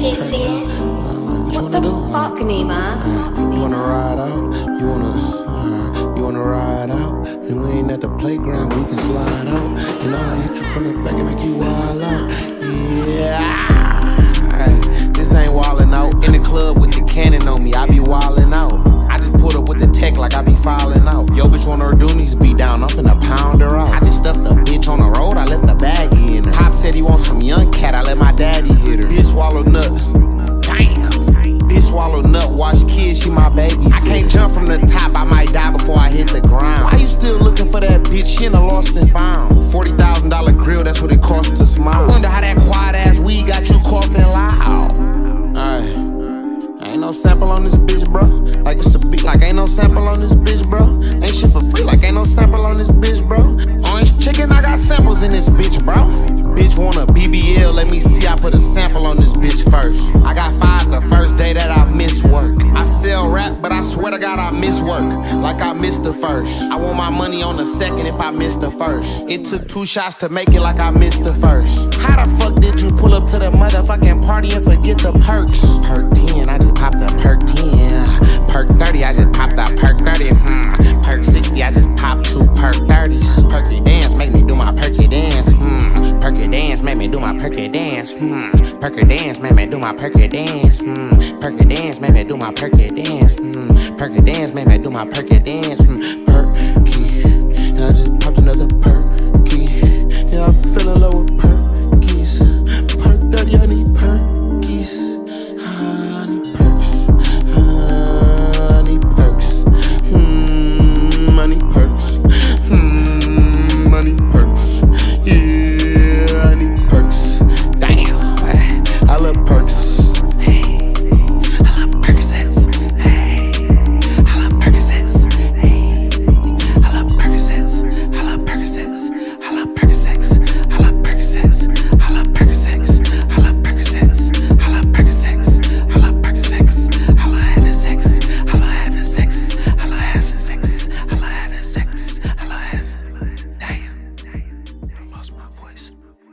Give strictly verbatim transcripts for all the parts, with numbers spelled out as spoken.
G C. What the fuck, Nima? You wanna ride out? You wanna, uh, you wanna ride out? And we ain't at the playground, we can slide out. And I'll hit you from the back and make you wild out. Yeah. Hey, this ain't wildin' out. In the club with the cannon on me, I be wildin' out. I just pulled up with the tech like I be filing out. Yo, bitch want her doonies be down, I'm finna pound her out. I just stuffed the bitch on the road, I left the baggie in her. Pop said he want some young cat, I let my daddy hit her. Bitch swallow nut. Damn. Bitch swallow nut, watch kids, she my babysitter. I can't jump from the top, I might die before I hit the ground. Why you still looking for that bitch? She in a lost and found. forty thousand dollar grill, that's what it costs to smile. I wonder how that quiet ass weed got you coughing loud. Alright, ain't no sample on this bitch, bro. Like it's a beat, like ain't no sample on this bitch, bro. Ain't shit for free, like ain't no sample on this bitch, bro. Orange chicken, I got samples in this bitch, bro. Bitch want a B B L, let me see, I put a sample on this bitch first. I got five the first day that I miss work. I sell rap, but I swear to God I miss work, like I missed the first. I want my money on the second if I missed the first. It took two shots to make it like I missed the first. How the fuck did you pull up to the motherfucking party and forget the perks? Perc ten, I just popped the Perc ten. Perc thirty, I just popped that Perc thirty. Hmm. Perc sixty, I just popped two Perc thirties. Perky dance, make me do my perky dance. Hmm. Perky dance, make me do my perky dance. Hmm. Perky dance, make me do my perky dance. Hmm. Perky dance, make me do my perky dance. Hmm. Perky dance, make me do my perky dance. Hmm. Perky, I just popped another perky. Yeah, I'm feeling low with perkies. Perc thirty, I need perkies. I need perks. I need perks. Hmm. I need perks. Hmm. I need perks. Yeah, I need perks. Damn, I love perks. Hey, I love Perc Sex. Hey, I love Perc Sex. Hey, I love Perc Sex. I love Perc Sex. I love Perc Sex. I love Perc Sex. I love Perc Sex. I love Perc Sex. I love Perc Sex. I love Perc Sex. I love having sex. I love having sex. I love having sex. I love having sex. I love having. Damn, I lost my voice.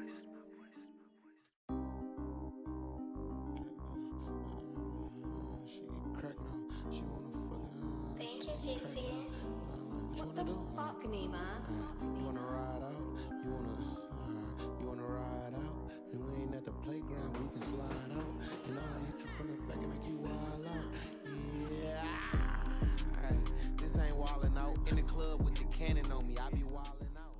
She crack now. She wanna fuck. Thank you, G C. What the fuck, Nima? You wanna ride out? You wanna, uh, you wanna ride out? And we ain't at the playground, we can slide out. And I'll hit you from the back and make you wild out. Yeah. Hey, this ain't wildin' out. In the club with the cannon on me, I be wildin' out.